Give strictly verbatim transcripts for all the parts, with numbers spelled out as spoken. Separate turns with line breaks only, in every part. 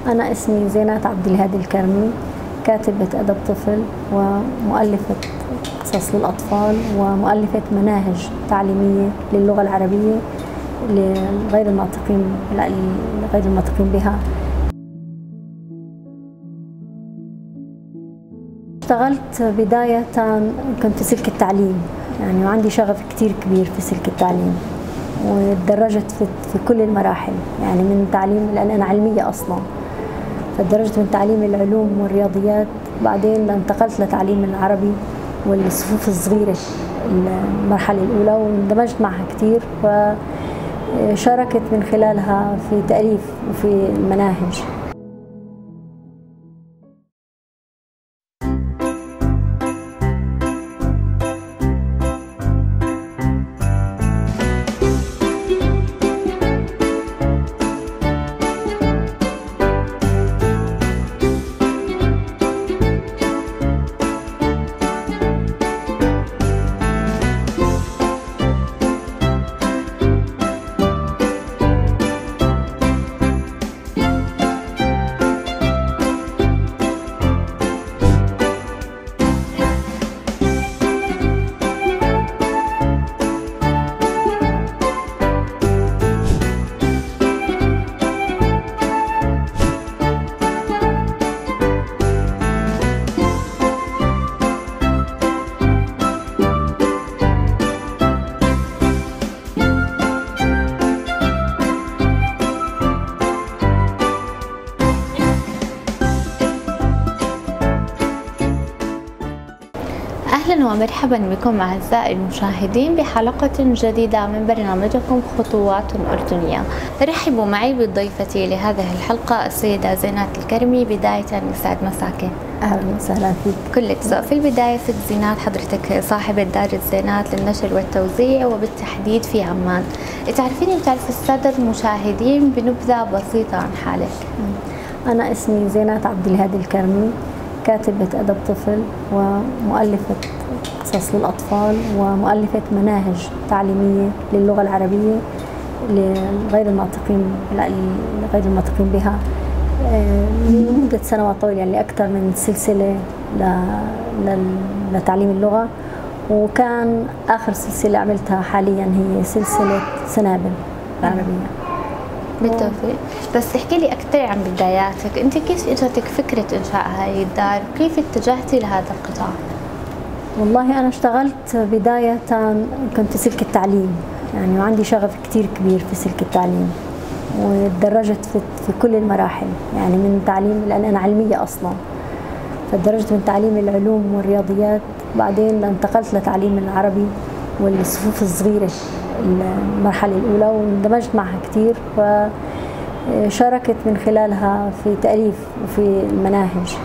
أنا اسمي زينات عبد الهادي الكرمي، كاتبة أدب طفل ومؤلفة قصص للأطفال ومؤلفة مناهج تعليمية للغة العربية لغير الناطقين غير الناطقين بها. اشتغلت بداية كنت في سلك التعليم يعني، وعندي شغف كتير كبير في سلك التعليم، وتدرجت في, في كل المراحل يعني، من تعليم لأن أنا علمية أصلا، فتدرجت من تعليم العلوم والرياضيات، بعدين انتقلت لتعليم العربي والصفوف الصغيرة المرحلة الأولى، واندمجت معها كتير وشاركت من خلالها في تأليف وفي المناهج.
أهلا ومرحبا بكم أعزائي المشاهدين بحلقة جديدة من برنامجكم خطوات أردنية. رحبوا معي بضيفتي لهذه الحلقة السيدة زينات الكرمي. بداية يسعد مساكي.
أهلا وسهلا فيك.
كلك ذوق. في البداية ست زينات، حضرتك صاحبة دار الزينات للنشر والتوزيع وبالتحديد في عمان، تعرفيني وتعرف السادة المشاهدين بنبذة بسيطة عن حالك؟
أنا اسمي زينات عبد الهادي الكرمي، كاتبة أدب طفل ومؤلفة قصص للأطفال ومؤلفة مناهج تعليمية للغة العربية لغير الناطقين غير الناطقين بها لمدة سنوات طويلة، يعني أكثر من سلسلة لتعليم اللغة. وكان آخر سلسلة عملتها حاليا هي سلسلة سنابل العربية.
بالتوفيق. بس احكي لي أكثر عن بداياتك، أنت كيف اجتك فكرة إنشاء هاي الدار؟ كيف اتجهتي لهذا القطاع؟
والله أنا اشتغلت بداية كنت في سلك التعليم يعني، وعندي شغف كتير كبير في سلك التعليم، وتدرجت في, في كل المراحل يعني، من تعليم لأن أنا علمية أصلا، فتدرجت من تعليم العلوم والرياضيات، بعدين انتقلت لتعليم العربي والصفوف الصغيرة المرحلة الأولى، واندمجت معها كتير وشاركت من خلالها في تأليف وفي المناهج،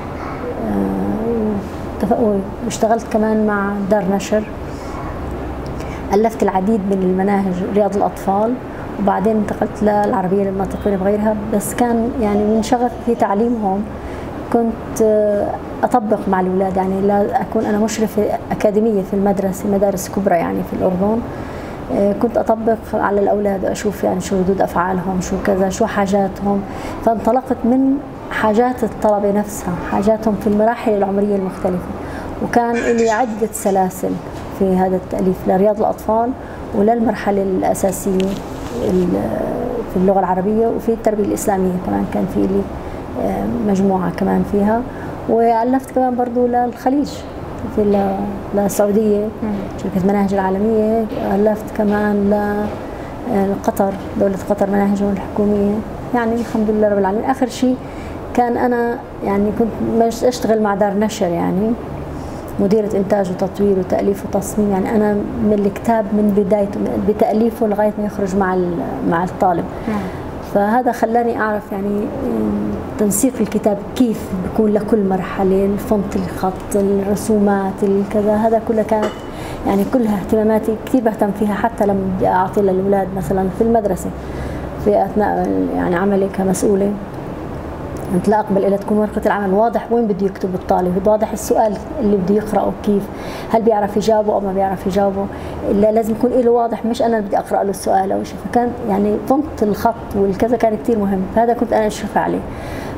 واشتغلت كمان مع دار نشر، ألفت العديد من المناهج رياض الأطفال، وبعدين انتقلت للعربية للناطقين بغيرها. بس كان يعني من شغفي في تعليمهم كنت أطبق مع الأولاد، يعني لا أكون أنا مشرفة أكاديمية في المدرسة، مدارس كبرى يعني في الأردن، كنت أطبق على الأولاد وأشوف يعني شو ردود أفعالهم، شو كذا، شو حاجاتهم. فانطلقت من حاجات الطلبة نفسها، حاجاتهم في المراحل العمرية المختلفة، وكان لي عدة سلاسل في هذا التأليف لرياض الأطفال وللمرحلة الأساسية في اللغة العربية، وفي التربية الإسلامية كمان كان في لي مجموعة كمان فيها. وألفت كمان برضو للخليج في السعودية، شركة مناهج العالمية، ألفت كمان لقطر، دولة قطر مناهجهم الحكومية، يعني الحمد لله رب العالمين. آخر شيء كان أنا يعني كنت أشتغل مع دار نشر يعني، مديرة إنتاج وتطوير وتأليف وتصميم، يعني أنا من الكتاب من بدايته بتأليفه لغاية ما يخرج مع مع الطالب. فهذا خلاني أعرف يعني تنسيق الكتاب كيف بيكون لكل مرحلة، الفونت، الخط، الرسومات، الكذا، هذا كله كانت يعني كلها اهتماماتي كثير بهتم فيها، حتى لما بدي أعطي للأولاد مثلا في المدرسة في أثناء يعني عملي كمسؤولة، أنت لا أقبل إلا تكون ورقة العمل واضح وين بده يكتب الطالب، واضح السؤال اللي بده يقرأه كيف، هل بيعرف يجاوبه أو ما بيعرف يجاوبه، إلا لازم يكون له واضح، مش أنا اللي بدي أقرأ له السؤال أو شيء. فكان يعني فهمت الخط والكذا كان كثير مهم، فهذا كنت أنا أشرف عليه.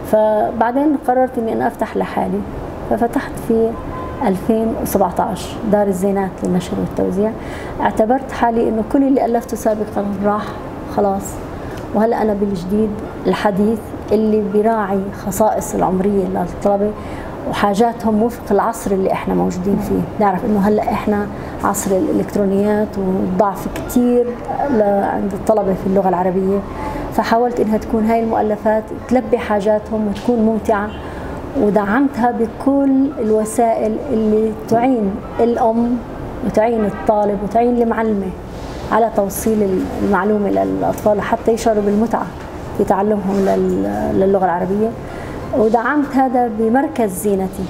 فبعدين قررت اني انا افتح لحالي، ففتحت في ألفين وسبعة عشر دار الزينات للنشر والتوزيع. اعتبرت حالي انه كل اللي الفته سابقا راح خلاص، وهلا انا بالجديد الحديث اللي بيراعي خصائص العمريه للطلبه وحاجاتهم وفق العصر اللي احنا موجودين فيه. نعرف انه هلا احنا عصر الالكترونيات وضعف كثير عند الطلبه في اللغه العربيه، فحاولت انها تكون هاي المؤلفات تلبي حاجاتهم وتكون ممتعه، ودعمتها بكل الوسائل اللي تعين الام وتعين الطالب وتعين المعلمه على توصيل المعلومه للاطفال حتى يشعروا بالمتعه في تعلمهم للغه العربيه. ودعمت هذا بمركز زينتي.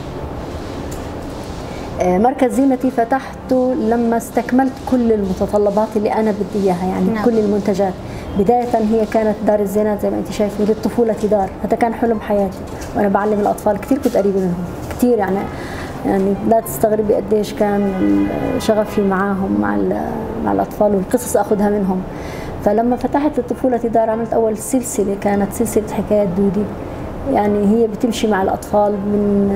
مركز زينتي فتحته لما استكملت كل المتطلبات اللي انا بدي اياها، يعني نعم. كل المنتجات. بدايه هي كانت دار الزينات زي ما انت شايفه، للطفوله دار، هذا كان حلم حياتي وانا بعلم الاطفال، كثير كنت قريبه منهم كثير، يعني يعني لا تستغربي قديش كان شغفي معاهم مع مع الاطفال والقصص اخذها منهم. فلما فتحت للطفوله دار عملت اول سلسله، كانت سلسله حكايات دودي، يعني هي بتمشي مع الأطفال من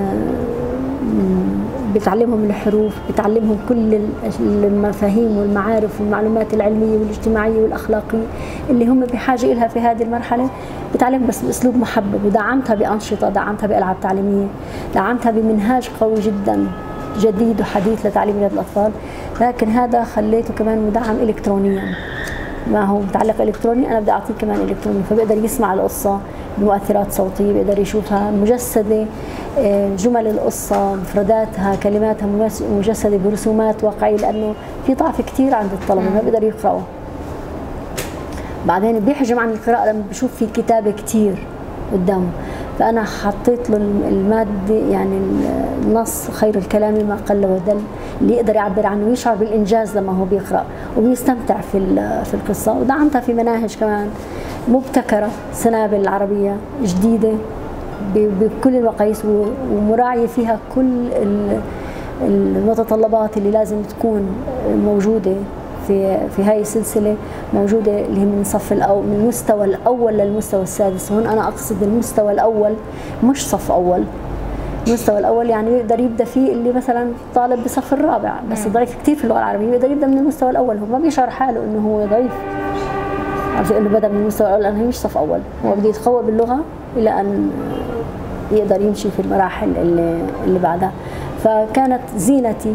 بتعلمهم الحروف، بتعلمهم كل المفاهيم والمعارف والمعلومات العلمية والاجتماعية والأخلاقية اللي هم بحاجة إلها في هذه المرحلة، بتعلمهم بس بأسلوب محبب. ودعمتها بأنشطة، دعمتها بألعاب تعليمية، دعمتها بمنهاج قوي جدا جديد وحديث لتعليم ولاد الأطفال. لكن هذا خليته كمان مدعم إلكترونيا، ما هو متعلق إلكتروني أنا بدي أعطيه كمان إلكتروني، فبيقدر يسمع القصة بمؤثرات صوتية، بيقدر يشوفها مجسدة، جمل القصة مفرداتها كلماتها مجسدة برسومات واقعية، لأنه في ضعف كثير عند الطلبة ما بيقدر يقرأوا. بعدين بيحجم عن القراءة لما بشوف في كتابة كثير قدامه، فأنا حطيت له المادة، يعني النص خير الكلام ما قل ودل، اللي يقدر يعبر عنه ويشعر بالإنجاز لما هو بيقرأ وبيستمتع في في القصة. ودعمتها في مناهج كمان مبتكرة، سنابل العربية جديدة بكل المقاييس ومراعية فيها كل المتطلبات اللي لازم تكون موجودة في في هاي السلسلة، موجودة اللي هي من صف الأول، من المستوى الأول للمستوى السادس. هون أنا أقصد المستوى الأول مش صف أول، المستوى الأول يعني يقدر يبدأ فيه اللي مثلا طالب بصف الرابع بس ضعيف كثير في اللغة العربية، يقدر يبدأ من المستوى الأول، هو ما بيشعر حاله إنه هو ضعيف، عرفت إنه بدأ من المستوى الأول لأنه هي مش صف أول، هو بده يتقوى باللغة إلى أن يقدر يمشي في المراحل اللي اللي بعدها. فكانت زينتي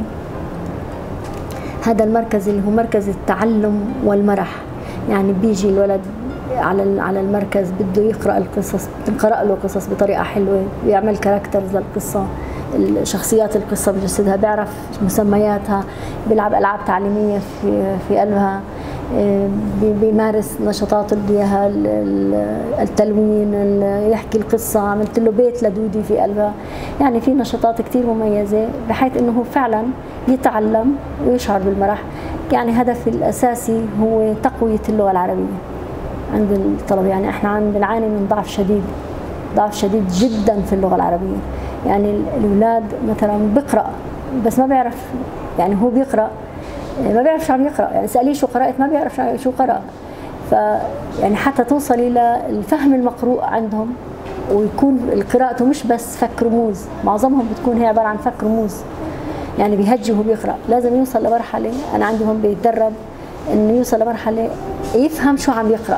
هذا المركز اللي هو مركز التعلم والمرح، يعني بيجي الولد على على المركز بده يقرأ القصص، بنقرأ له قصص بطريقة حلوة، بيعمل كاركترز للقصة، شخصيات القصة بجسدها، بيعرف مسمياتها، بيلعب ألعاب تعليمية في في قلبها، بيمارس نشاطات اللي اياها التلوين، يحكي القصة، عملت له بيت لدودي في قلبها، يعني في نشاطات كثير مميزة بحيث انه هو فعلا يتعلم ويشعر بالمرح. يعني هدفي الأساسي هو تقوية اللغة العربية عند الطلبة، يعني احنا عم بنعاني من ضعف شديد، ضعف شديد جدا في اللغة العربية. يعني الأولاد مثلا بيقرأ بس ما بيعرف، يعني هو بيقرأ ما بيعرف شو عم يقرأ، يعني سأليه شو قرأت ما بيعرف شو قرأ. ف يعني حتى توصلي للفهم المقروء عندهم ويكون قراءته مش بس فك رموز، معظمهم بتكون هي عبارة عن فك رموز، يعني بيهجي وهو بيقرأ. لازم يوصل لمرحلة، أنا عندي هون بيتدرب إنه يوصل لمرحلة يفهم شو عم يقرأ.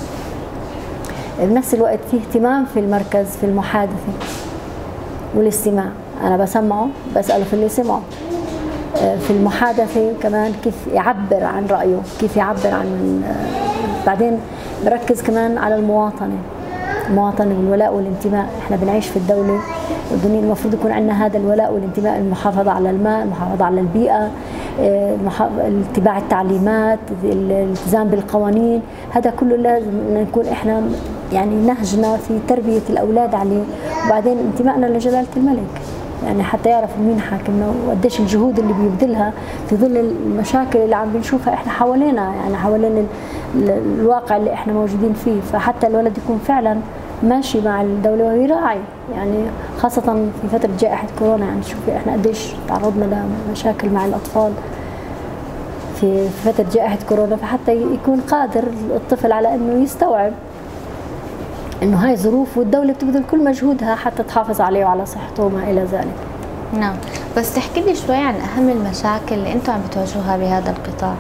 بنفس الوقت في اهتمام في المركز في المحادثة والاستماع، أنا بسمعه بسأله في اللي سمعه. في المحادثة كمان كيف يعبر عن رأيه، كيف يعبر عن، بعدين بركز كمان على المواطنة، المواطنة والولاء والانتماء. احنا بنعيش في الدولة والدنيا، المفروض يكون عندنا هذا الولاء والانتماء، المحافظة على الماء، المحافظة على البيئة، اتباع التعليمات، الالتزام بالقوانين، هذا كله لازم نكون احنا يعني نهجنا في تربية الأولاد عليه. وبعدين انتمائنا لجلالة الملك، يعني حتى يعرفوا مين حاكمنا وقديش الجهود اللي بيبذلها في ظل المشاكل اللي عم بنشوفها احنا حوالينا، يعني حوالين الواقع اللي احنا موجودين فيه. فحتى الولد يكون فعلا ماشي مع الدولة ويراعي، يعني خاصة في فترة جائحة كورونا، يعني شوفي احنا قديش تعرضنا لمشاكل مع الأطفال في فترة جائحة كورونا، فحتى يكون قادر الطفل على انه يستوعب انه هاي ظروف والدوله بتبذل كل مجهودها حتى تحافظ عليه وعلى صحته وما الى ذلك.
نعم، بس تحكي لي شوي عن اهم المشاكل اللي انتم عم بتواجهوها بهذا القطاع.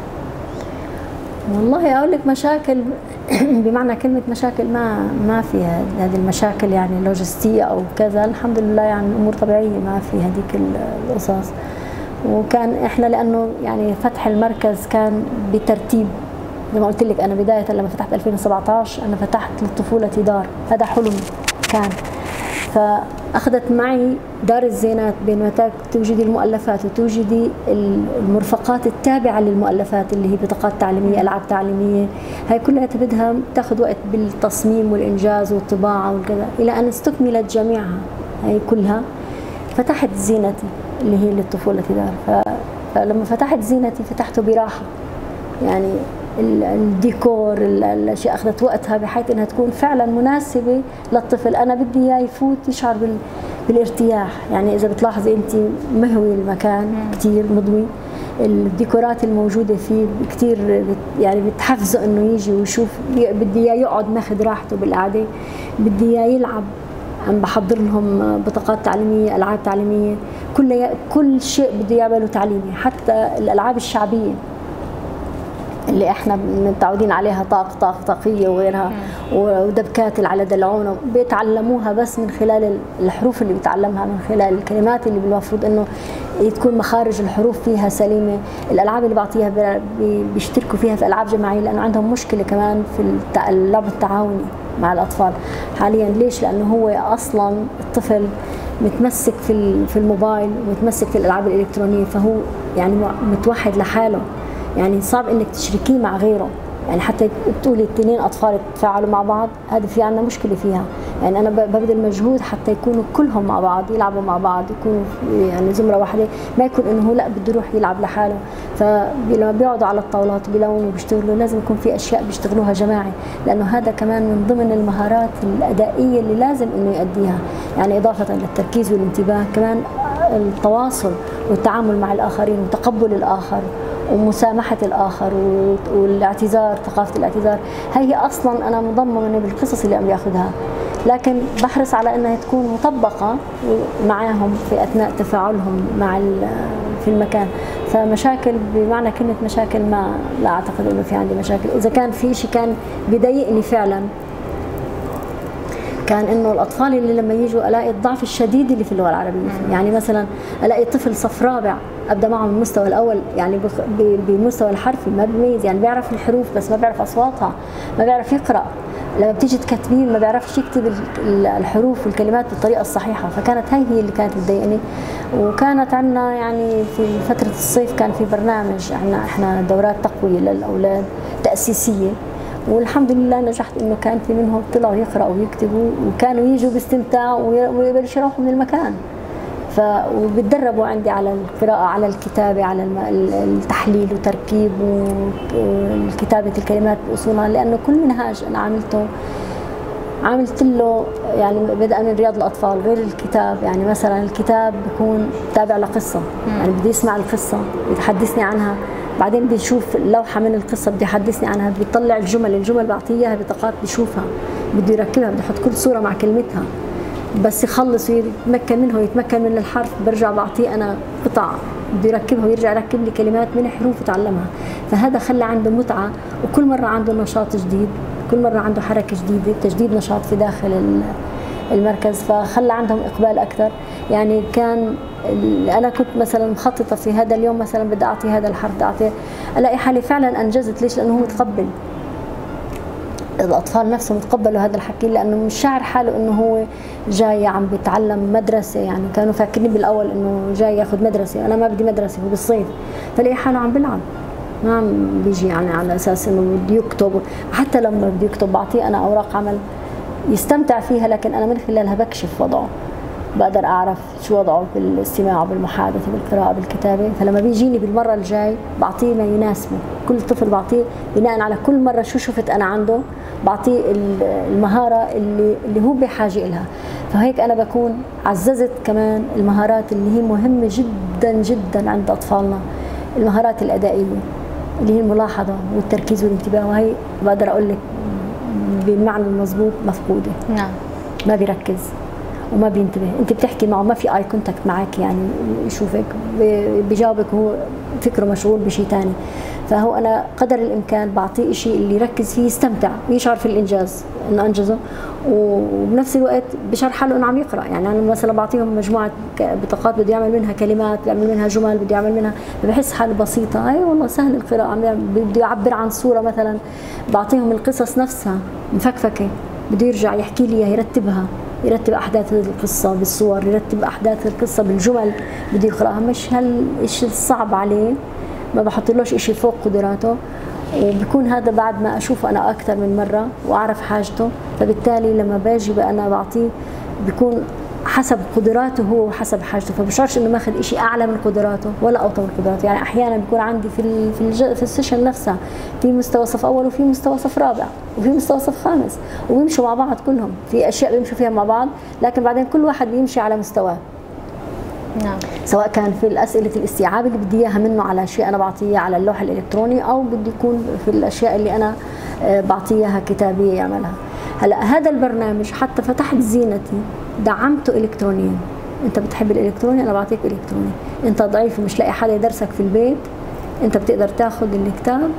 والله اقول لك مشاكل بمعنى كلمه مشاكل ما ما فيها هذه المشاكل يعني لوجستيه او كذا، الحمد لله يعني الامور طبيعيه ما في هذيك القصص. وكان احنا لانه يعني فتح المركز كان بترتيب زي ما قلت لك، انا بدايه لما فتحت ألفين وسبعطعش انا فتحت للطفوله دار، هذا حلم كان. فاخذت معي دار الزينات بين توجدي المؤلفات وتوجدي المرفقات التابعه للمؤلفات اللي هي بطاقات تعليميه، العاب تعليميه، هاي كلها بدها تاخذ وقت بالتصميم والانجاز والطباعه والكذا، الى ان استكملت جميعها هاي كلها. فتحت زينتي اللي هي للطفوله دار. فلما فتحت زينتي فتحته براحه، يعني الديكور الاشياء اخذت وقتها بحيث انها تكون فعلا مناسبه للطفل. انا بدي اياه يفوت يشعر بالارتياح، يعني اذا بتلاحظي انت مهوي المكان كثير مضوي، الديكورات الموجوده فيه كثير يعني بتحفزه انه يجي ويشوف. بدي اياه يقعد ماخذ راحته بالقعده، بدي اياه يلعب، عم بحضر لهم بطاقات تعليميه، العاب تعليميه، كل كل شيء بده يعمله تعليمي، حتى الالعاب الشعبيه اللي احنا متعودين عليها، طاق طاق طاقيه وغيرها، ودبكات على دلعونه، بيتعلموها بس من خلال الحروف اللي بيتعلمها، من خلال الكلمات اللي المفروض انه تكون مخارج الحروف فيها سليمه. الالعاب اللي بعطيها بيشتركوا فيها في العاب جماعيه، لانه عندهم مشكله كمان في اللعب التعاوني مع الاطفال حاليا. ليش؟ لانه هو اصلا الطفل متمسك في في الموبايل ومتمسك في الالعاب الالكترونيه، فهو يعني متوحد لحاله، يعني صعب انك تشركيه مع غيره. يعني حتى تقولي اثنين اطفال يتفاعلوا مع بعض، هذه في عندنا مشكله فيها. يعني انا ببذل مجهود حتى يكونوا كلهم مع بعض، يلعبوا مع بعض، يكونوا يعني زمره واحده، ما يكون انه هو لا بده يروح يلعب لحاله. فلما بيقعدوا على الطاولات بيلونوا بيشتغلوا، لازم يكون في اشياء بيشتغلوها جماعي، لانه هذا كمان من ضمن المهارات الادائيه اللي لازم انه يؤديها. يعني اضافه للتركيز والانتباه، كمان التواصل والتعامل مع الاخرين وتقبل الاخر ومسامحة الآخر والاعتذار، ثقافة الاعتذار، هي أصلا أنا مضمنة بالقصص اللي عم بياخذها، لكن بحرص على أنها تكون مطبقة معهم في أثناء تفاعلهم مع في المكان. فمشاكل بمعنى كلمة مشاكل ما لا أعتقد أنه في عندي مشاكل. إذا كان في شيء كان بيضايقني فعلا كان انه الاطفال اللي لما يجوا الاقي الضعف الشديد اللي في اللغه العربيه، يعني مثلا الاقي طفل صف رابع ابدا معه من المستوى الاول، يعني بمستوى الحرفي ما بيميز، يعني بيعرف الحروف بس ما بيعرف اصواتها، ما بيعرف يقرا، لما بتيجي تكتبيه ما بيعرفش يكتب الحروف والكلمات بالطريقه الصحيحه. فكانت هي هي اللي كانت تضايقني. وكانت عندنا يعني في فتره الصيف كان في برنامج، عندنا احنا دورات تقويه للاولاد تاسيسيه، والحمد لله نجحت انه كان في منهم طلعوا يقراوا ويكتبوا، وكانوا يجوا باستمتاع ويبلشوا يروحوا من المكان. ف وبتدربوا عندي على القراءه، على الكتابه، على التحليل وتركيب وكتابه الكلمات باصولها، لانه كل منهاج انا عملته عملت له يعني بدءا من رياض الاطفال غير الكتاب. يعني مثلا الكتاب بيكون تابع لقصه، يعني بدي يسمع القصه يتحدثني عنها، بعدين بدي اشوف لوحه من القصه بدي يحدثني عنها، بدي يطلع الجمل، الجمل بعطيه اياها بطاقات بشوفها، بده يركبها، بدي احط كل صوره مع كلمتها، بس يخلص ويتمكن منه ويتمكن من الحرف برجع بعطيه انا قطع بده يركبها ويرجع يركب لي كلمات من حروف وتعلمها. فهذا خلى عنده متعه، وكل مره عنده نشاط جديد، كل مره عنده حركه جديده، تجديد نشاط في داخل المركز، فخلى عندهم اقبال اكثر. يعني كان انا كنت مثلا مخططه في هذا اليوم مثلا بدي اعطي هذا الحرف، بدي اعطي، الاقي حالي فعلا انجزت. ليش؟ لانه هو متقبل، الاطفال نفسهم تقبلوا هذا الحكي، لانه مش شاعر حاله انه هو جاي عم بيتعلم مدرسه. يعني كانوا فاكرين بالاول انه جاي ياخذ مدرسه، انا ما بدي مدرسه، هو بالصيف، فلاقي حاله عم بيلعب، ما عم بيجي يعني على اساس انه بده يكتب. حتى لما بده يكتب بعطيه انا اوراق عمل يستمتع فيها، لكن انا من خلالها بكشف وضعه، بقدر اعرف شو وضعه بالاستماع وبالمحادثه بالقراءه بالكتابه. فلما بيجيني بالمره الجاي بعطيه ما يناسبه، كل طفل بعطيه بناء على كل مره شو شفت انا عنده، بعطيه المهاره اللي اللي هو بحاجه لها. فهيك انا بكون عززت كمان المهارات اللي هي مهمه جدا جدا عند اطفالنا، المهارات الادائيه اللي هي الملاحظه والتركيز والانتباه. وهي بقدر اقول لك بالمعنى المضبوط مفقوده.
نعم.
ما بيركز وما بينتبه، انت بتحكي معه ما في اي كونتاكت معك، يعني يشوفك بجاوبك هو فكره مشغول بشيء ثاني. فهو انا قدر الامكان بعطيه شيء اللي يركز فيه، يستمتع ويشعر في الانجاز انه انجزه، وبنفس الوقت بشعر حاله انه عم يقرا. يعني انا مثلا بعطيهم مجموعه بطاقات بده يعمل منها كلمات، بده يعمل منها جمل، بده يعمل منها، بحس حاله بسيطه، اي والله سهل القراءه، عم بده يعبر عن صوره مثلا، بعطيهم القصص نفسها مفكفكه، بده يرجع يحكي لي اياها، يرتبها، يرتب احداث القصه بالصور، يرتب احداث القصه بالجمل، بده يقراها. مش هالشيء الصعب عليه، ما بحطلوش شيء فوق قدراته، وبكون هذا بعد ما اشوفه انا اكثر من مره واعرف حاجته، فبالتالي لما باجي بقى انا بعطيه بيكون حسب قدراته هو وحسب حاجته، فبشعرش انه ماخذ شيء اعلى من قدراته ولا اوطى من قدراته. يعني احيانا بيكون عندي في ال في, الج في السيشن نفسها في مستوى صف اول وفي مستوى صف رابع وفي مستوى صف خامس، وبيمشوا مع بعض كلهم، في اشياء بيمشوا فيها مع بعض، لكن بعدين كل واحد بيمشي على مستواه.
نعم.
سواء كان في الاسئله الاستيعاب اللي بدي اياها منه على شيء انا بعطيه على اللوح الالكتروني، او بدي يكون في الاشياء اللي انا بعطيه اياها كتابيه يعملها. هلا هذا البرنامج حتى فتحت زينتي دعمته الكترونيا. انت بتحب الالكتروني، انا بعطيك الكتروني. انت ضعيف ومش لاقي حدا يدرسك في البيت، انت بتقدر تاخذ الكتاب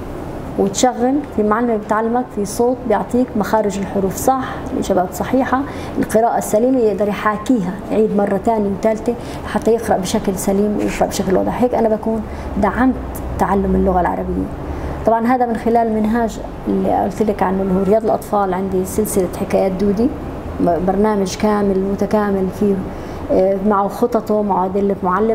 وتشغل، في معلم بتعلمك في صوت بيعطيك مخارج الحروف صح، الإجابات صحيحة، القراءة السليمة، يقدر يحاكيها، يعيد مرة ثانية وثالثة حتى يقرأ بشكل سليم ويقرأ بشكل واضح. هيك أنا بكون دعمت تعلم اللغة العربية. طبعا هذا من خلال منهاج اللي قلت لك عنه اللي هو رياض الأطفال. عندي سلسلة حكايات دودي، برنامج كامل متكامل فيه معه خططه، معه أدلة معلم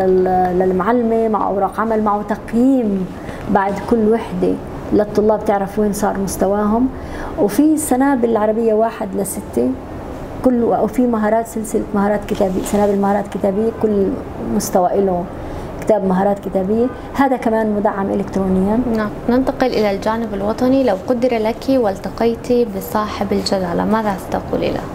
للمعلمة، مع أوراق عمل، معه تقييم بعد كل وحدة للطلاب تعرف وين صار مستواهم، وفي سنابل العربية واحد لستة كل، وفي مهارات سلسلة مهارات كتابية، سنابل مهارات كتابية كل مستوى له كتاب مهارات كتابية، هذا كمان مدعم إلكترونيا.
نعم. ننتقل إلى الجانب الوطني. لو قدر لك والتقيتي بصاحب الجلالة ماذا ستقولي له؟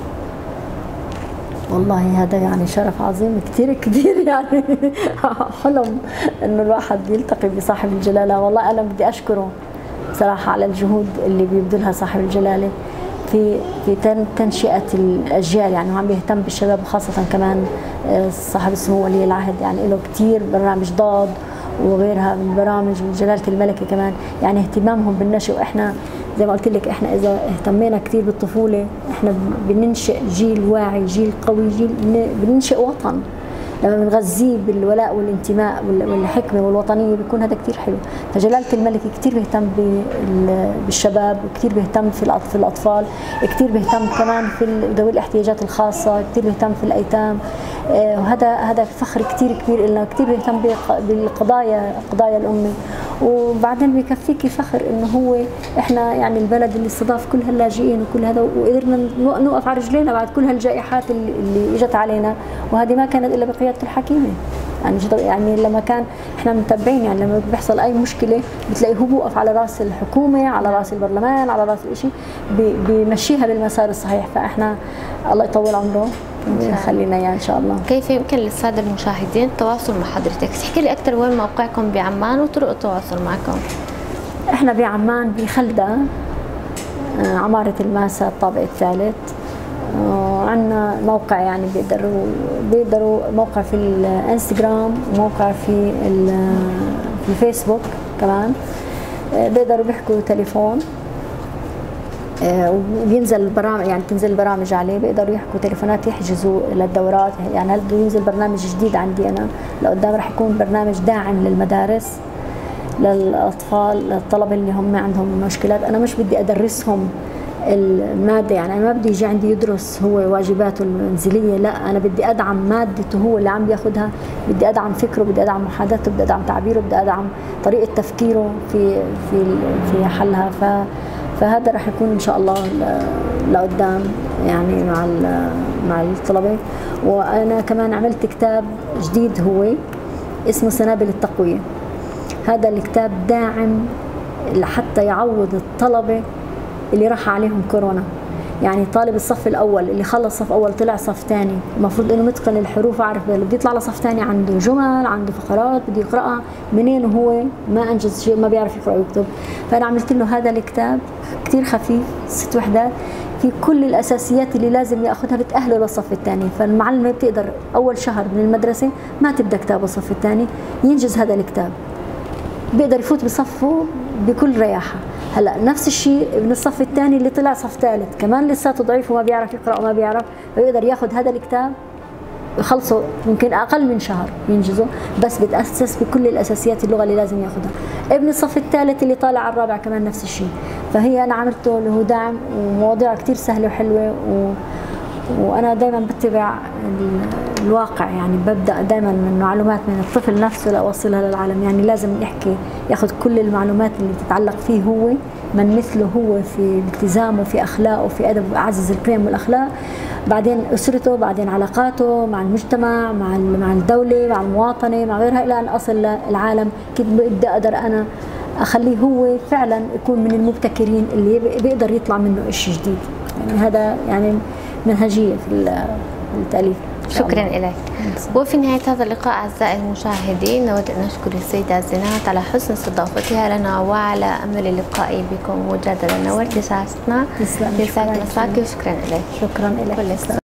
والله هذا يعني شرف عظيم كثير كبير، يعني حلم انه الواحد يلتقي بصاحب الجلاله. والله انا بدي اشكره صراحه على الجهود اللي بيبذلها صاحب الجلاله في في تنشئه الاجيال، يعني هو عم بيهتم بالشباب، وخاصه كمان صاحب السمو ولي العهد، يعني له كثير برنامج ضاد وغيرها من برامج، وجلاله الملكه كمان، يعني اهتمامهم بالنشء. واحنا زي ما قلت لك احنا اذا اهتمينا كثير بالطفوله احنا بننشئ جيل واعي، جيل قوي، جيل بننشئ وطن. لما بنغذيه بالولاء والانتماء والحكمه والوطنيه بيكون هذا كثير حلو. فجلاله الملك كثير بيهتم بالشباب، وكثير بيهتم في الاطفال، كثير بيهتم كمان في ذوي الاحتياجات الخاصه، كثير بيهتم في الايتام، وهذا هذا فخر كثير كبير لنا. كثير بيهتم بالقضايا قضايا الامه، وبعدين بيكفيكي فخر انه هو احنا يعني البلد اللي استضاف كل هاللاجئين وكل هذا، وقدرنا نوقف على رجلينا بعد كل هالجائحات اللي, اللي اجت علينا، وهذه ما كانت الا بقياده الحكيمه. يعني يعني لما كان احنا متابعين، يعني لما بيحصل اي مشكله بتلاقيه هو بوقف على راس الحكومه، على راس البرلمان، على راس الشيء، بيمشيها بالمسار الصحيح. فاحنا الله يطول عمره خلينا اياه ان شاء الله.
كيف يمكن للساده المشاهدين التواصل مع حضرتك؟ تحكي لي اكثر وين موقعكم بعمان وطرق التواصل معكم؟
احنا بعمان بخلدة، عمارة الماسة الطابق الثالث، وعندنا موقع يعني بيقدروا بيقدروا موقع في الانستغرام وموقع في في الفيسبوك كمان، بيقدروا بيحكوا تليفون، وبينزل البرامج، يعني تنزل البرامج عليه، بيقدروا يحكوا تليفونات يحجزوا للدورات. يعني هل بده ينزل برنامج جديد عندي انا لقدام، رح يكون برنامج داعم للمدارس للاطفال، للطلبه اللي هم عندهم مشكلات. انا مش بدي ادرسهم الماده، يعني انا ما بدي يجي عندي يدرس هو واجباته المنزليه، لا انا بدي ادعم مادته هو اللي عم بياخذها، بدي ادعم فكره، بدي ادعم محادثته، بدي ادعم تعبيره، بدي ادعم طريقه تفكيره في في في حلها. ف فهذا راح يكون ان شاء الله لقدام يعني مع مع الطلبه. وانا كمان عملت كتاب جديد هو اسمه سنابل التقويه. هذا الكتاب داعم لحتى يعوض الطلبه اللي راح عليهم كورونا. يعني طالب الصف الاول اللي خلص صف اول طلع صف ثاني، المفروض انه متقن الحروف وعارف، بده يطلع لصف ثاني عنده جمل، عنده فقرات بده يقراها، منين وهو ما انجز شيء، ما بيعرف يقرا ويكتب. فانا عملت له هذا الكتاب كثير خفيف، ست وحدات، في كل الاساسيات اللي لازم ياخذها بتاهله للصف الثاني. فالمعلمه بتقدر اول شهر من المدرسه ما تبدا كتاب الصف الثاني، ينجز هذا الكتاب، بيقدر يفوت بصفه بكل رياحه. هلا نفس الشيء من الصف الثاني اللي طلع صف ثالث كمان لساته ضعيف وما بيعرف يقرا وما بيعرف، فيقدر ياخذ هذا الكتاب يخلصه ممكن اقل من شهر ينجزه، بس بتاسس بكل الاساسيات اللغه اللي لازم ياخذها. ابن الصف الثالث اللي طالع على الرابع كمان نفس الشيء. فهي انا عملته له دعم ومواضيع كثير سهله وحلوه، و وانا دائما بتبع الواقع، يعني ببدا دائما من معلومات من الطفل نفسه لاوصلها للعالم. يعني لازم يحكي ياخذ كل المعلومات اللي تتعلق فيه هو، من مثله هو في التزامه، في اخلاقه، في ادب، اعزز القيم والاخلاق، بعدين اسرته، بعدين علاقاته مع المجتمع، مع مع الدوله، مع المواطنه، مع غيرها، الى ان اصل للعالم. كيف بدي اقدر انا اخليه هو فعلا يكون من المبتكرين اللي بيقدر يطلع منه شيء جديد. يعني هذا يعني منهجيه في التاليف.
شكرا لك. وفي نهاية هذا اللقاء أعزائي المشاهدين، نود أن نشكر السيدة زينات على حسن استضافتها لنا وعلى أمل اللقاء بكم مجددا. نورتي شاشتنا.
يسعد مساكي.
وشكرا لك.
شكرا لك.